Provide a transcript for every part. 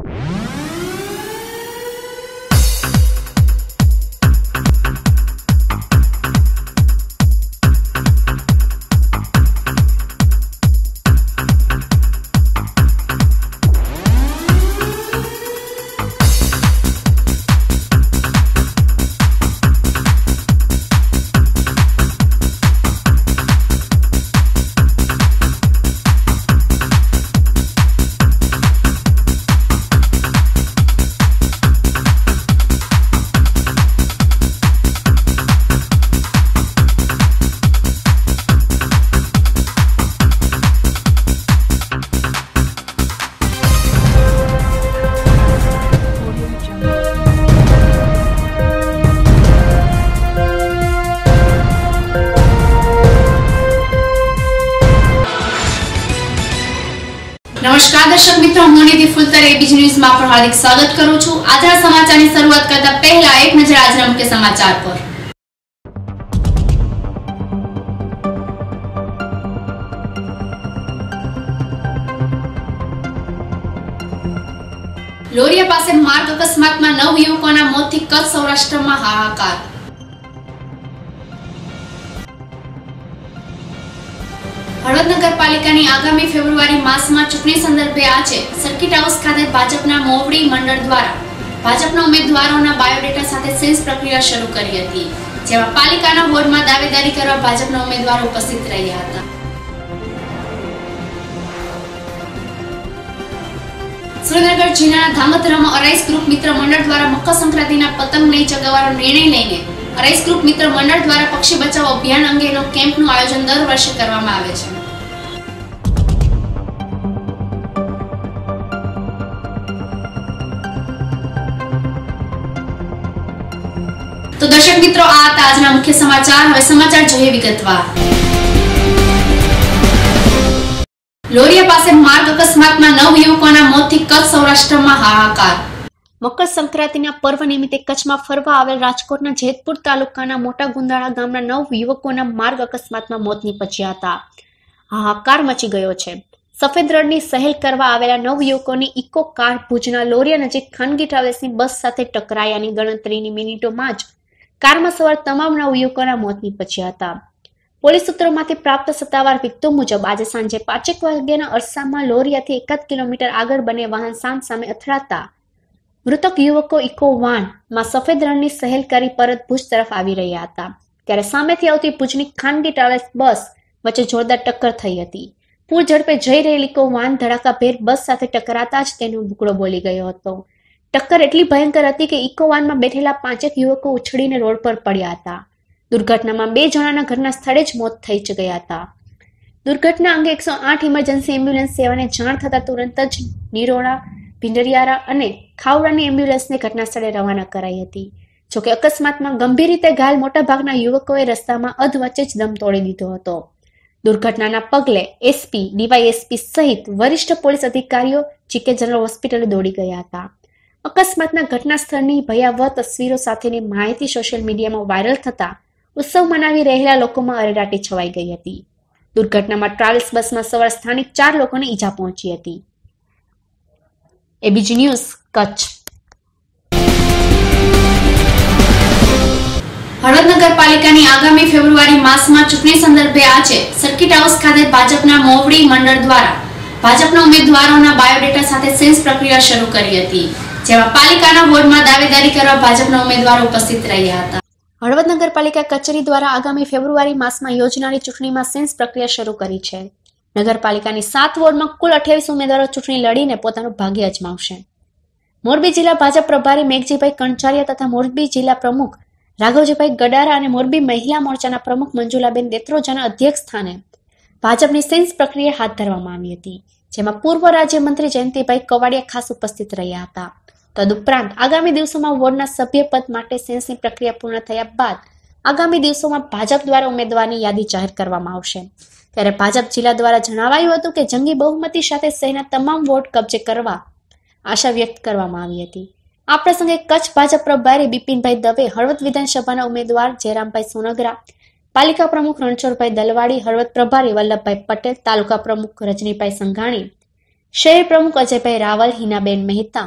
નમસ્કાર દર્શક મિત્રો, હું નિધિ ફુલતર એબીજી ન્યૂઝમાં આપનું હાર્દિક સ્વાગત કરું છું। આજના સમાચારની શરૂઆત કરતા પહેલા એક નજર આજના મુખ્ય સમાચાર પર। લોરિયા પાસે માર્ગ અકસ્માતમાં 9 યુવકોના મોતથી કચ્છ સૌરાષ્ટ્રમાં હાહાકાર। હળવદ નગરપાલિકાની આગામી ફેબ્રુઆરી માસમાં ચૂંટણી સંદર્ભે આજે સર્કિટ હાઉસ ખાતે ભાજપના મોવડી મંડળ દ્વારા ભાજપના ઉમેદવારોના બાયોડેટા સાથે સેન્સ પ્રક્રિયા શરૂ કરી હતી, જેમાં પાલિકાના વોર્ડમાં દાવેદારી કરવા ભાજપના ઉમેદવારો ઉપસ્થિત રહ્યા હતા। સુરેન્દ્રનગર જિલ્લાના ધાંગધ્રામાં અરાઈસ ગ્રુપ મિત્ર મંડળ દ્વારા મકર સંક્રાંતિના પતંગ નહીં ચગાવવાનો નિર્ણય લઈને અરાઈસ ગ્રુપ મિત્ર મંડળ દ્વારા પક્ષી બચાવ અભિયાન અંગેનો કેમ્પનું આયોજન દર વર્ષે કરવામાં આવે છે। તો દર્શક મિત્રો, આ હતા આજના મુખ્ય સમાચાર। હવે સમાચાર જોઈએ વિગતવાર। લોરિયા પાસે માર્ગ અકસ્માતમાં 9 યુવકોના મોતથી કચ્છ સૌરાષ્ટ્રમાં હાહાકાર। મકર સંક્રાંતિના પર્વ નિમિત્તે કચ્છમાં ફરવા આવેલ રાજકોટના જેતપુર તાલુકાના મોટા ગુંદાળા ગામના 9 યુવકોના માર્ગ અકસ્માતમાં મોત નીપજ્યા હતા। હાહાકાર મચી ગયો છે। સફેદ રણની સહેલ કરવા આવેલા 9 યુવકોની ઇકો કાર ભુજના લોરિયા નજીક ખાનગી ટ્રાવેલ્સની બસ સાથે ટકરાયાની ગણતરીની મિનિટોમાં જ કારમાં સવાર તમામ 9 યુવકોના મોત નીપજ્યા હતા। પોલીસ સૂત્રોમાંથી પ્રાપ્ત સત્તાવાર વિગતો મુજબ આજે સાંજે 5 વાગ્યાના અરસામાં લોરિયાથી 1 કિલોમીટર આગળ બંને વાહન સામે અથડાતા મૃતક યુવકો ઇકો વાનમાં સફેદ રણની સહેલ કરી પરત ભુજ તરફ આવી રહ્યા હતા, ત્યારે સામેથી આવતી ભુજની ખાનગી ટ્રાવેલ્સ બસ વચ્ચે જોરદાર ટક્કર થઈ હતી। પૂર ઝડપે જઈ રહેલી ઇકો વાન ધડાકાભેર બસ સાથે ટકરાતા જ તેનો ભૂકડો બોલી ગયો હતો। ટક્કર એટલી ભયંકર હતી કે ઇકો વાનમાં બેઠેલા 5 યુવકો ઉછળીને રોડ પર પડ્યા હતા। દુર્ઘટનામાં 2 જણાના ઘટના સ્થળે જ મોત થઈ ગયા હતા। દુર્ઘટના અંગે 108 ઇમરજન્સી એમ્બ્યુલન્સ સેવાને જાણ થતા તુરંત જ નિરોણા, ભીંડરિયારા અને ખાવડાની એમ્બ્યુલન્સને ઘટના સ્થળે રવાના કરાઈ હતી। જોકે અકસ્માતમાં ગંભીર રીતે ઘાયલ મોટાભાગના યુવકોએ રસ્તામાં અધવચ્ચે જ દમ તોડી દીધો હતો। દુર્ઘટનાના પગલે એસપી, ડીવાયએસપી સહિત વરિષ્ઠ પોલીસ અધિકારીઓ જીકે જનરલ હોસ્પિટલે દોડી ગયા હતા। અકસ્માતના ઘટના સ્થળની ભયાવહ તસવીરો સાથેની માહિતી સોશિયલ મીડિયામાં વાયરલ થતા ઉત્સવ મનાવી રહેલા લોકોમાં અરેરાટી છવાઈ ગઈ હતી। દુર્ઘટનામાં ટ્રાવેલ્સ બસમાં સવાર સ્થાનિક 4 લોકોને ઈજા પહોંચી હતી। ABG news Kutch. હળવદ નગરપાલિકાની આગામી ફેબ્રુઆરી માસમાં ચૂંટણી સંદર્ભે આજે સર્કિટ હાઉસ ખાતે ભાજપના મોવડી મંડળ દ્વારા ભાજપના ઉમેદવારોના બાયોડેટા સાથે સેન્સ પ્રક્રિયા શરૂ કરી હતી, જેમાં પાલિકાના વોર્ડમાં દાવેદારી કરવા ભાજપના ઉમેદવારો ઉપસ્થિત રહ્યા હતા। હળવદ નગરપાલિકા કચેરી દ્વારા આગામી ફેબ્રુઆરી માસમાં યોજનારી ચૂંટણીમાં સેન્સ પ્રક્રિયા શરૂ કરી છે। નગરપાલિકાની 7 વોર્ડમાં કુલ 28 ઉમેદવારો ચૂંટણી લડીને પોતાનું ભાગ્ય અજમાવશે। મોરબી જિલ્લા ભાજપ પ્રભારી મેઘજીભાઈ કણચારિયા તથા મોરબી જિલ્લા પ્રમુખ રાઘવજીભાઈ ગડારા અને મોરબી મહિલા મોરચાના પ્રમુખ મંજુલાબેન દેત્રોજાના અધ્યક્ષ સ્થાને ભાજપની સેન્સ પ્રક્રિયા હાથ ધરવામાં આવી હતી, જેમાં પૂર્વ રાજ્યમંત્રી જયંતિભાઈ કવાડિયા ખાસ ઉપસ્થિત રહ્યા હતા। તદુપરાંત આગામી દિવસોમાં વોર્ડના સભ્યપદ માટે સેન્સની પ્રક્રિયા પૂર્ણ થયા બાદ આગામી દિવસોમાં ભાજપ દ્વારા ઉમેદવારની યાદી જાહેર કરવામાં આવશે। ત્યારે ભાજપ જિલ્લા દ્વારા જણાવાયું હતું કે જંગી બહુમતી સાથે શહેરના તમામ વોર્ડ કબજે કરવા આશા વ્યક્ત કરવામાં આવી હતી। આ પ્રસંગે કચ્છ ભાજપ પ્રભારી બિપિનભાઈ દવે, હળવદ વિધાનસભાના ઉમેદવાર જયરામભાઈ સોનગરા, પાલિકા પ્રમુખ રણછોડભાઈ દલવાડી, હળવદ પ્રભારી વલ્લભભાઈ પટેલ, તાલુકા પ્રમુખ રજનીભાઈ સંઘાણી, શહેર પ્રમુખ અજયભાઈ રાવલ, હિનાબેન મહેતા,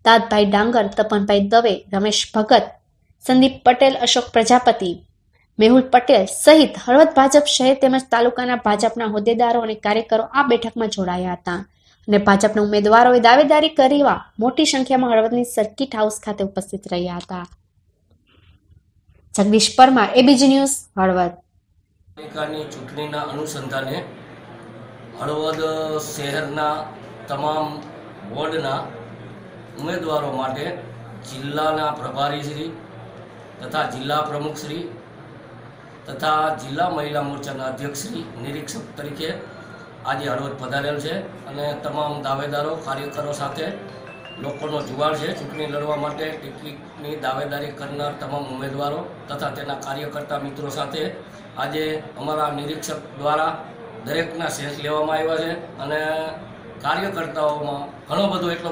દાદભાઈ ડાંગર, તપનભાઈ દવે, રમેશ ભગત, સંદીપ પટેલ, અશોક પ્રજાપતિ, મેહુલ પટેલ સહિત હળવદ ભાજપ શહેર તેમજ તાલુકાના ભાજપના હોદ્દેદારો અને કાર્યકરો આ બેઠકમાં જોડાયા હતા અને ભાજપના ઉમેદવારોએ દાવેદારી કરવા મોટી સંખ્યામાં હળવદની સર્કિટ હાઉસ ખાતે ઉપસ્થિત રહ્યા હતા. Jagdish Parmar, ABG news, Halvad. ચૂંટણીના અનુસંધાને હળવદ શહેરના તમામ વોર્ડના ઉમેદવારો માટે જિલ્લાના પ્રભારીશ્રી તથા જિલ્લા પ્રમુખશ્રી તથા જિલ્લા મહિલા મોરચાના અધ્યક્ષશ્રી નિરીક્ષક તરીકે આજે હળવદ પધારેલ છે અને તમામ દાવેદારો કાર્યકરો સાથે લોકોનો જુવાળ છે. ચૂંટણી લડવા માટે ટિકિટની દાવેદારી કરનાર તમામ ઉમેદવારો તથા તેના કાર્યકર્તા મિત્રો સાથે આજે અમારા નિરીક્ષક દ્વારા દરેકના સેન્સ લેવામાં આવ્યા છે અને કાર્યકર્તાઓમાં ઘણો બધો એટલો.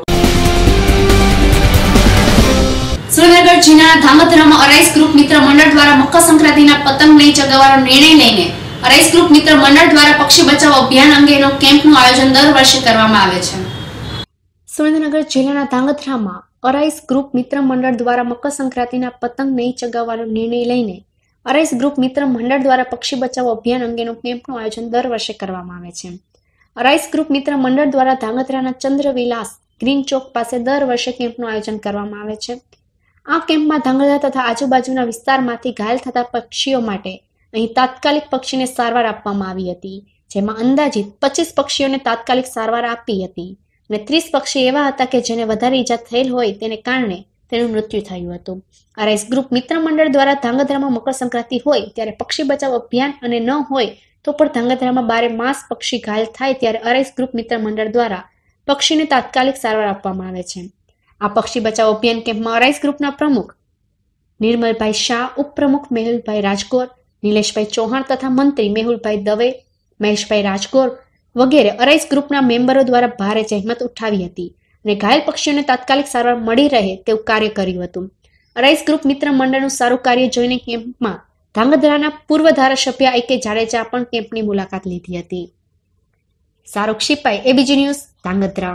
સુરેન્દ્રનગર જિલ્લાના ધાંગધ્રામાં અરાઈસ ગ્રુપ મિત્ર મંડળ દ્વારા મકર સંક્રાંતિના પતંગ નહીં ચગાવવાનો નિર્ણય લઈને અરાઈસ ગ્રુપ મિત્ર મંડળ દ્વારા પક્ષી બચાવ અભિયાન અંગેનો કેમ્પનું આયોજન દર વર્ષે કરવામાં આવે છે. સુરેન્દ્રનગર જિલ્લાના ધાંગધ્રામાં અરાઈસ ગ્રુપ મિત્ર મંડળ દ્વારા મકર સંક્રાંતિના પતંગ નહીં ચગાવવાનો નિર્ણય લઈને અરાઈસ ગ્રુપ મિત્ર મંડળ દ્વારા પક્ષી બચાવ અભિયાન અંગેનું કેમ્પનું આયોજન દર વર્ષે કરવામાં આવે છે. અરાઈસ ગ્રુપ મિત્ર મંડળ દ્વારા ધાંગધ્રાના ચંદ્રવિલાસ ગ્રીન ચોક પાસે દર વર્ષે કેમ્પનું આયોજન કરવામાં આવે છે. આ કેમ્પમાં ધાંગધ્રા તથા આજુબાજુના વિસ્તારમાંથી ઘાયલ થતા પક્ષીઓ માટે અહીં તાત્કાલિક પક્ષીને સારવાર આપવામાં આવી હતી, જેમાં અંદાજિત 25 પક્ષીઓને તાત્કાલિક સારવાર આપી હતી અને 30 પક્ષી એવા હતા કે જેને વધારે ઈજા થયેલ હોય તેને કારણે તેનું મૃત્યુ થયું હતું. અરાઈસ ગ્રુપ મિત્ર મંડળ દ્વારા ધાંગધ્રામાં મકર સંક્રાંતિ હોય ત્યારે પક્ષી બચાવ અભિયાન અને ન હોય તો પણ ધાંગધ્રામાં 12 માસ પક્ષી ઘાયલ થાય ત્યારે અરાઈસ ગ્રુપ મિત્ર મંડળ દ્વારા પક્ષીને તાત્કાલિક સારવાર આપવામાં આવે છે. આ પક્ષી બચાવ અભિયાન કેમ્પમાં અરાઈસ ગ્રુપના પ્રમુખ નિર્મલભાઈ શાહ, ઉપપ્રમુખ મેહુલભાઈ રાજગોર, નિલેશભાઈ ચૌહાણ તથા મંત્રી મેહુલભાઈ દવે, મહેશભાઈ રાજગોર વગેરે અરાઈસ ગ્રુપના મેમ્બરો દ્વારા ભારે જહેમત ઉઠાવી હતી અને ઘાયલ પક્ષીઓને તાત્કાલિક સારવાર મળી રહે તેવું કાર્ય કર્યું હતું. અરાઈસ ગ્રુપ મિત્ર મંડળનું સારું કાર્ય જોઈને કેમ્પમાં ધાંગધ્રાના પૂર્વ ધારાસભ્ય આઈ કે જાડેજા પણ કેમ્પની મુલાકાત લીધી હતી. Shahrukh Sipai, ABG news, Dhrangadhra.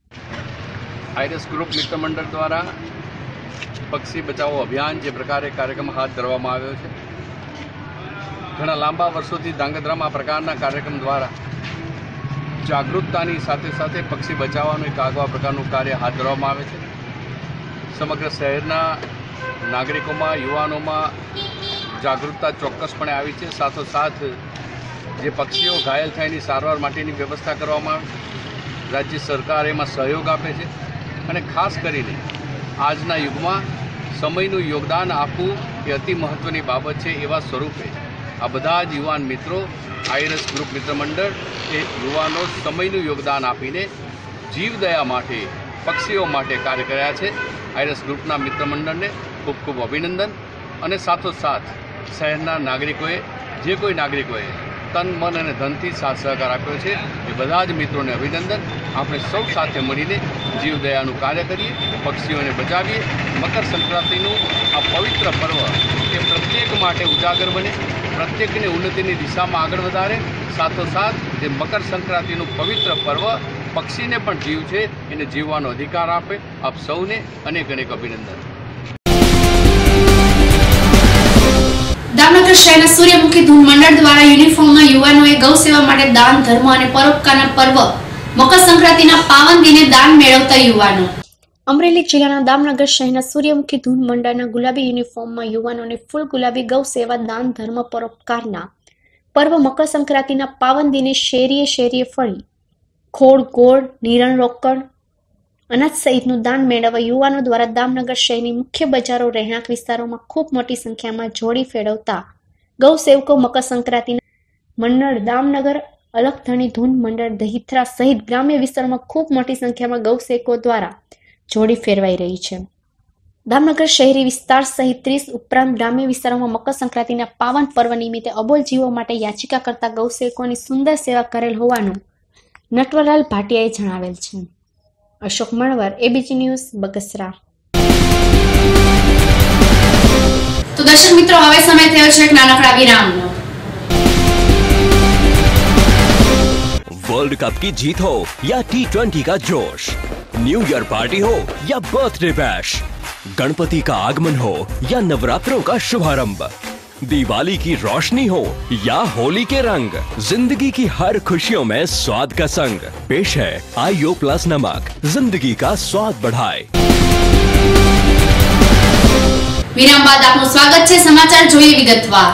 આઈરસ ગ્રુપ મિત્ર મંડળ દ્વારા પક્ષી બચાવો અભિયાન જે પ્રકારે કાર્યક્રમ હાથ ધરવામાં આવ્યો છે, ઘણા લાંબા વર્ષોથી ધાંગધ્રામાં આ પ્રકારના કાર્યક્રમ દ્વારા જાગૃતતાની સાથે સાથે પક્ષી બચાવવાનું એક આગવા પ્રકારનું કાર્ય હાથ ધરવામાં આવે છે. સમગ્ર શહેરના નાગરિકોમાં, યુવાનોમાં જાગૃતતા ચોક્કસપણે આવી છે. સાથોસાથ જે પક્ષીઓ ઘાયલ થાય એની સારવાર માટેની વ્યવસ્થા કરવામાં આવે છે. રાજ્ય સરકાર એમાં સહયોગ આપે છે અને ખાસ કરીને આજના યુગમાં સમયનું યોગદાન આપવું એ અતિ મહત્ત્વની બાબત છે. એવા સ્વરૂપે આ બધા જ યુવાન મિત્રો આઈરસ ગ્રુપ મિત્ર મંડળ એ યુવાનો સમયનું યોગદાન આપીને જીવદયા માટે, પક્ષીઓ માટે કાર્ય કર્યા છે. આઈરસ ગ્રુપના મિત્ર મંડળને ખૂબ ખૂબ અભિનંદન અને સાથોસાથ શહેરના નાગરિકોએ, જે કોઈ નાગરિકોએ તન, મન અને ધનથી સાથ સહકાર આપ્યો છે એ બધા જ મિત્રોને અભિનંદન. આપણે સૌ સાથે મળીને જીવદયાનું કાર્ય કરીએ, પક્ષીઓને બચાવીએ. મકર સંક્રાંતિનું આ પવિત્ર પર્વ એ પ્રત્યેક માટે ઉજાગર બને, પ્રત્યેકને ઉન્નતિની દિશામાં આગળ વધારે. સાથોસાથ જે મકર સંક્રાંતિનું પવિત્ર પર્વ પક્ષીને પણ જીવ છે એને જીવવાનો અધિકાર આપે. આપ સૌને અનેક અનેક અભિનંદન. દામનગર શહેરના સૂર્યમુખી ધૂન મંડળ દ્વારા યુનિફોર્મમાં યુવાનોએ ગૌ સેવા માટે દાન, ધર્મ અને પરોપકારના પર્વ મકર સંક્રાંતિના પાવન દિને દાન મેળવતા યુવાનો. અમરેલી જિલ્લાના દામનગર શહેરના સૂર્યમુખી ધૂન મંડળના ગુલાબી યુનિફોર્મમાં યુવાનોને ફૂલ ગુલાબી ગૌ સેવા, દાન, ધર્મ, પરોપકારના પર્વ મકર સંક્રાંતિના પાવન દિને શેરીએ શેરીએ ફરી ખોળ, ગોળ, નિરણ, રોકડ, અનાજ સહિતનું દાન મેળવવા યુવાનો દ્વારા દામનગર શહેરની મુખ્ય બજારો, રહેણાંક વિસ્તારોમાં ખૂબ મોટી સંખ્યામાં જોડી ફેરવતા ગૌ સેવકો મકર સંક્રાંતિના મંડળ દામનગર, અલખધણી ધૂન મંડળ દહિથરા સહિત ગ્રામ્ય વિસ્તારોમાં ખૂબ મોટી સંખ્યામાં ગૌ સેવકો દ્વારા જોડી ફેરવાઈ રહી છે. દામનગર શહેરી વિસ્તાર સહિત 30 ઉપરાંત ગ્રામ્ય વિસ્તારોમાં મકર સંક્રાંતિના પાવન પર્વ નિમિત્તે અબોલ જીવો માટે યાચિકા કરતા ગૌ સેવકોની સુંદર સેવા કરેલ હોવાનું નટવરલાલ ભાટિયાએ જણાવેલ છે. Ashok Manvar, ABG news, Bagasara. તો દર્શક મિત્રો, હવે સમય થયો છે એક નાનકડા વિરામનો. वर्ल्ड कप की जीत हो या T20 का जोश, न्यू ईयर पार्टी हो या बर्थडे बैश, गणपति का आगमन हो या नवरात्रों का शुभारंभ, दिवाली की रोशनी हो या होली के रंग, जिंदगी की हर खुशियों में स्वाद का संग। पेश है आईओ प्लस नमक, जिंदगी का स्वाद बढ़ाए। વિરામ બાદ આપનું સ્વાગત છે। સમાચાર જોઈએ વિગતવાર।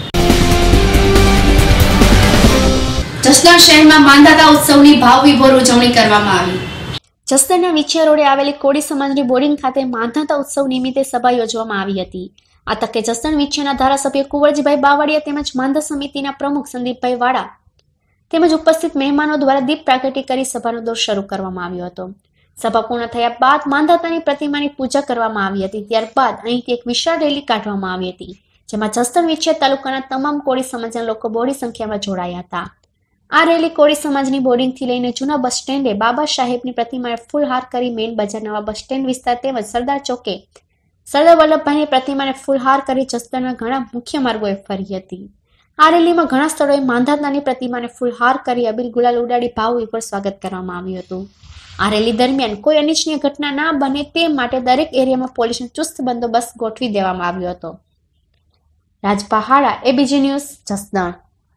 જસદણ શહેરમાં માંધાતા ઉત્સવની ભાવવિભોર ઉજવણી કરવામાં આવી। જસદણના વિછિયા રોડે આવેલી કોળી સમાજની બોર્ડિંગ ખાતે માંધાતા ઉત્સવ નિમિત્તે સભા યોજવામાં આવી હતી। આ તકે જસદણ વિછિયાના ધારાસભ્ય કુંવરજીભાઈ બાવળિયા તેમજ માંધા સમિતિના પ્રમુખ સંદીપભાઈ વાડા તેમજ ઉપસ્થિત મહેમાનો દ્વારા દીપ પ્રાગટ્ય કરી સભાનો દોર શરૂ કરવામાં આવ્યો હતો। સભા પૂર્ણ થયા બાદ માંધાતાની પ્રતિમાની પૂજા કરવામાં આવી હતી। ત્યારબાદ અહીંથી એક વિશાળ રેલી કાઢવામાં આવી હતી, જેમાં જસદણ વિછિયા તાલુકાના તમામ કોળી સમાજના લોકો બહોળી સંખ્યામાં જોડાયા હતા। આ રેલી કોળી સમાજની બોર્ડિંગથી લઈને જૂના બસ સ્ટેન્ડે બાબા સાહેબની પ્રતિમાને ફૂલહાર કરી મેઇન બજાર નવા બસ સ્ટેન્ડ વિસ્તાર તેમજ સરદાર ચોકે સરદાર વલ્લભભાઈની પ્રતિમાને ફૂલહાર કરી જસદણના ઘણા મુખ્ય માર્ગોએ ફરી હતી। આ રેલીમાં ઘણા સ્થળોએ માંધાતાની પ્રતિમાને ફૂલહાર કરી અબીલ ગુલાલ ઉડાડી ભાવવિભોર સ્વાગત કરવામાં આવ્યું હતું। આ રેલી દરમિયાન કોઈ અનિચ્છનીય ઘટના ના બને તે માટે દરેક એરિયામાં પોલીસનો ચુસ્ત બંદોબસ્ત ગોઠવી દેવામાં આવ્યો હતો। Raj Pahada, ABG news, Jasdan.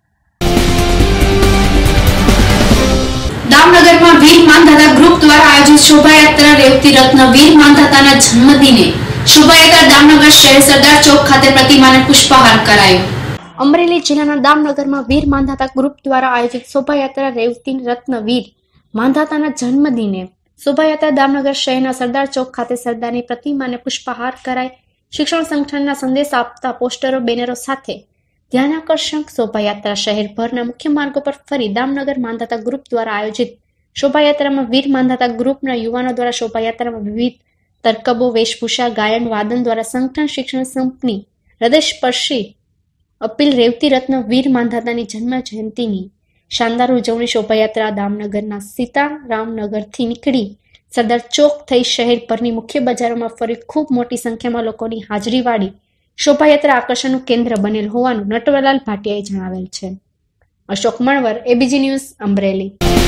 દામનગરમાં વીર માંધાતા ગ્રુપ દ્વારા આયોજિત શોભાયાત્રા રેવતી રત્ન વીર માંધાતાના જન્મદિને શોભાયાત્રા દામનગર શહેર સરદાર ચોક ખાતે પ્રતિમાને પુષ્પહાર કરાયો। અમરેલી જિલ્લાના દામનગરમાં વીર માંધાતા ગ્રુપ દ્વારા આયોજિત શોભાયાત્રા રેવતી રત્ન વીર માંધાતાના જન્મદિને શોભાયાત્રા દામનગર શહેરના સરદાર ચોક ખાતે સરદારની પ્રતિમાને પુષ્પહાર કરાઈ શિક્ષણ સંગઠનના સંદેશ આપતા પોસ્ટરો બેનરો સાથે ધ્યાનાકર્ષક શોભાયાત્રા શહેરભરના મુખ્ય માર્ગો પર ફરી દામનગર માંધાતા ગ્રુપ દ્વારા આયોજિત શોભાયાત્રામાં વીર માંધાતા ગ્રુપના યુવાનો દ્વારા શોભાયાત્રામાં વિવિધ તરકબો, વેશભૂષા, ગાયન, વાદન દ્વારા સંગઠન શિક્ષણ સંપની હૃદયસ્પર્શી અપીલ રેવતી રત્ન વીર માંધાતાની જન્મ જયંતિની શાનદાર ઉજવણી શોભાયાત્રા દામનગરના સીતારામનગરથી નીકળી સરદાર ચોક થઈ શહેરભરની મુખ્ય બજારોમાં ફરી ખૂબ મોટી સંખ્યામાં લોકોની હાજરીવાળી શોભાયાત્રા આકર્ષણનું કેન્દ્ર બનેલ હોવાનું નટવરલાલ ભાટિયાએ જણાવેલ છે। Ashok Manvar, ABG news, Amreli.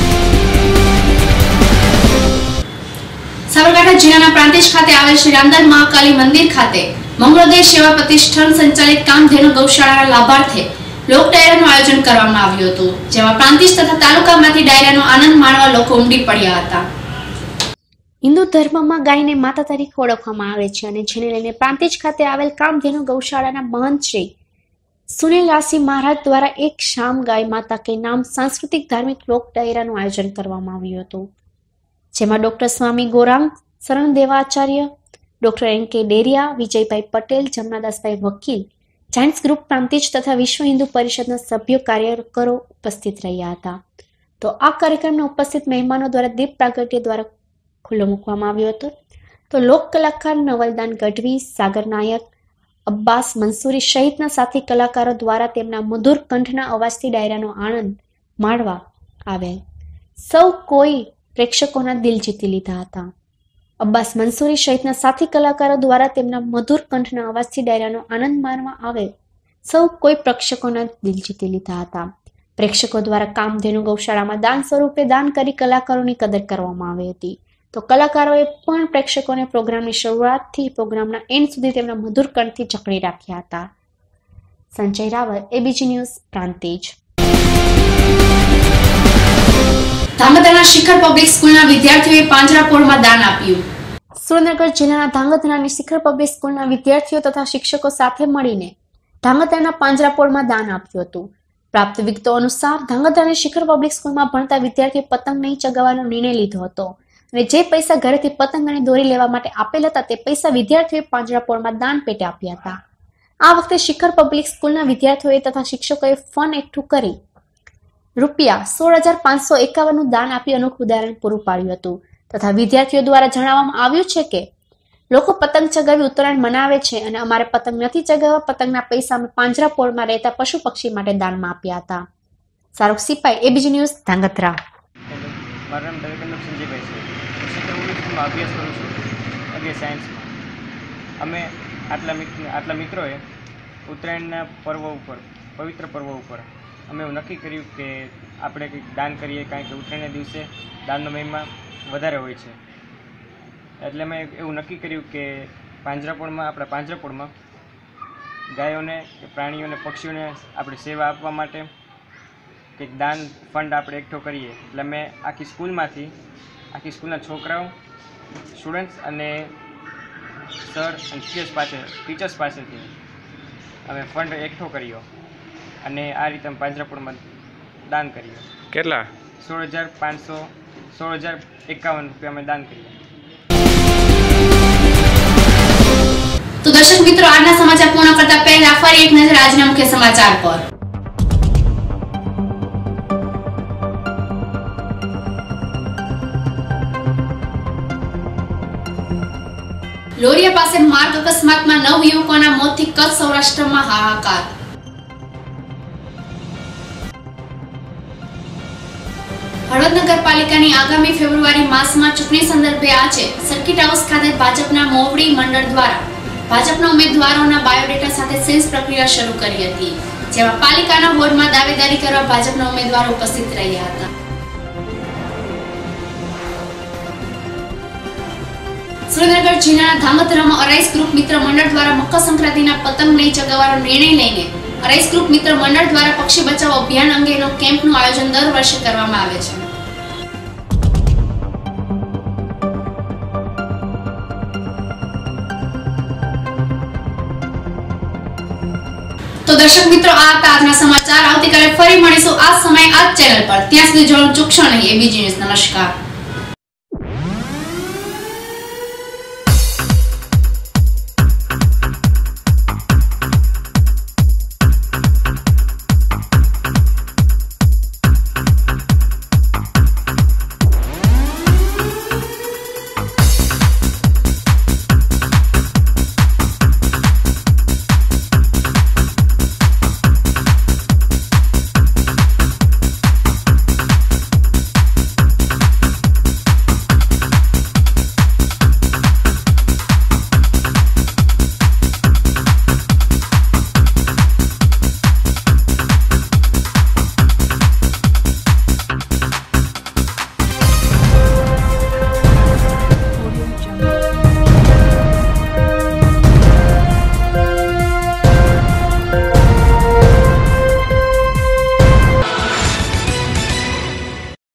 સાબરકાંઠા જિલ્લાના પ્રાંતિજ ખાતે આવેલ શ્રી રામદાસ મહાકાલી મંદિર ખાતે મંગળોદય સેવા પ્રતિષ્ઠાન સંચાલિત કામધેનુ ગૌશાળાના લાભાર્થે લોક ડાયરાનું આયોજન કરવામાં આવ્યું હતું, જેમાં પ્રાંતિજ તથા તાલુકામાંથી ડાયરાનો આનંદ માણવા લોકો ઉમટી પડ્યા હતા। હિન્દુ ધર્મમાં ગાયને માતા તરીકે ઓળખવામાં આવે છે અને જેને લઈને પ્રાંતિજ ખાતે આવેલ કામધેનુ ગૌશાળાના મહંત શ્રી સુનિલરાસી મહારાજ દ્વારા એક શામ ગાય માતા કે નામ સાંસ્કૃતિક ધાર્મિક લોક ડાયરાનું આયોજન કરવામાં આવ્યું હતું, જેમાં doctor Swami Gaurang Sharandevacharya, doctor N K Deriya, Vijaybhai Patel, જમનાદાસભાઈ વકીલ, જાયન્ટ્સ ગ્રુપ પ્રાંતિજ તથા વિશ્વ હિન્દુ પરિષદના સભ્યો કાર્યકરો ઉપસ્થિત રહ્યા હતા। તો આ કાર્યક્રમના ઉપસ્થિત મહેમાનો દ્વારા દીપ પ્રાગટ્ય દ્વારા ખુલ્લો મૂકવામાં આવ્યો હતો। તો લોક કલાકાર નવલદાન ગઢવી, સાગર નાયક, અબ્બાસ મંસૂરી સહિતના સાથી કલાકારો દ્વારા તેમના મધુર કંઠના અવાજથી ડાયરાનો આનંદ માણવા આવેલ સૌ કોઈ પ્રેક્ષકોના દિલ જીતી લીધા હતા। અબ્બાસ મંસૂરી સહિતના સાથી કલાકારો દ્વારા તેમના મધુર કંઠના અવાજથી ડાયરાનો આનંદ માણવા આવેલ સૌ કોઈ પ્રેક્ષકોના દિલ જીતી લીધા હતા। પ્રેક્ષકો દ્વારા કામધેનુ ગૌશાળામાં દાન સ્વરૂપે દાન કરી કલાકારોની કદર કરવામાં આવી હતી। તો કલાકારોએ પણ પ્રેક્ષકોને પ્રોગ્રામની શરૂઆતથી પ્રોગ્રામના એન્ડ સુધી તેમના મધુર કંઠથી જકડી રાખ્યા હતા। Sanjay Raval, ABG news, Prantij. ધાંગધ્રાના શિખર પબ્લિક સ્કૂલના વિદ્યાર્થીઓએ પાંજરાપોળમાં દાન આપ્યું। સુરેન્દ્રનગર જિલ્લાના ધાંગધ્રાની શિખર પબ્લિક સ્કૂલના વિદ્યાર્થીઓ તથા શિક્ષકો સાથે મળીને ધાંગધ્રાના પાંજરાપોળમાં દાન આપ્યું હતું। પ્રાપ્ત વિગતો અનુસાર ધાંગધ્રાની શિખર પબ્લિક સ્કૂલમાં ભણતા વિદ્યાર્થીઓ પતંગ નહીં ચગાવવાનો નિર્ણય લીધો હતો અને જે પૈસા ઘરેથી પતંગ અને દોરી લેવા માટે આપેલ હતા તે પૈસા વિદ્યાર્થીઓએ પાંજરાપોળમાં દાન પેટે આપ્યા હતા। આ વખતે શિખર પબ્લિક સ્કૂલના વિદ્યાર્થીઓએ તથા શિક્ષકોએ ફંડ એકઠું કરી ₹16,551નું દાન આપી અનોખું ઉદાહરણ પૂરું પાડ્યું હતું તથા વિદ્યાર્થીઓ દ્વારા જણાવવામાં આવ્યું છે કે લોકો પતંગ ચગાવી ઉત્તરાયણ મનાવે છે અને અમારે પતંગ નથી ચગાવવા, પતંગના પૈસા અમે પાંજરાપોળમાં રહેતા પશુ પક્ષી માટે દાનમાં આપ્યા હતા। Shahrukh Sipai, ABG news, Dhrangadhra. મારું નામ દવેકરનો સંજયભાઈ છે। હું શિખર પબ્લિક સ્કૂલમાં અભ્યાસ કરું છું, અગિયાર સાયન્સમાં। અમે આટલા મિત્રોએ ઉત્તરાયણના પર્વ ઉપર, પવિત્ર પર્વ ઉપર અમે એવું નક્કી કર્યું કે આપણે કંઈક દાન કરીએ, કારણ કે ઉત્તરાયણના દિવસે દાનનો મહિમા વધારે હોય છે। એટલે મેં એવું નક્કી કર્યું કે આપણા પાંજરાપોળમાં ગાયોને કે પ્રાણીઓને પક્ષીઓને આપણે સેવા આપવા માટે કંઈક દાન ફંડ આપણે એકઠો કરીએ. એટલે મેં આખી સ્કૂલના છોકરાઓ, સ્ટુડન્ટ્સ અને સર અને ટીચર્સ પાસેથી અમે ફંડ એકઠો કર્યો અને આ રીતે અમે પાંજરાપોળમાં દાન કર્યું. કેટલા? 16,051 રૂપિયા અમે દાન કર્યા. તો દર્શક મિત્રો, આજના સમાચાર પૂર્ણ કરતા પહેલા ફરી એક નજર આજના મુખ્ય સમાચાર પર. લોરિયા પાસે માર્ગ અકસ્માતમાં 9 યુવકોના મોતથી કચ્છ સૌરાષ્ટ્રમાં હાહાકાર. હળવદ નગરપાલિકાની આગામી ફેબ્રુઆરી માસમાં ચૂંટણી સંદર્ભે આજે સર્કિટ હાઉસ ખાતે ભાજપના મોવડી મંડળ દ્વારા ભાજપના ઉમેદવારોના બાયોડેટા સાથે સેન્સ પ્રક્રિયા શરૂ કરી હતી, જેમાં પાલિકાના વોર્ડમાં દાવેદારી કરવા ભાજપના ઉમેદવારો ઉપસ્થિત રહ્યા હતા. સુરેન્દ્રનગર જિલ્લાના ધાંગધ્રામાં અરાઈસ ગ્રુપ મિત્ર મંડળ દ્વારા મકર સંક્રાંતિના પતંગ નહીં ચગાવવાનો નિર્ણય લઈને અરાઈસ ગ્રુપ મિત્ર મંડળ દ્વારા પક્ષી બચાવ અભિયાન અંગેનો કેમ્પનું આયોજન દર વર્ષે કરવામાં આવે છે. તો દર્શક મિત્રો, આ હતા આજના સમાચાર. આવતીકાલે ફરી મળીશું આ સમય આ ચેનલ પર. ત્યાં સુધી જોવાનું ચૂકશો નહીં. ABG news. નમસ્કાર.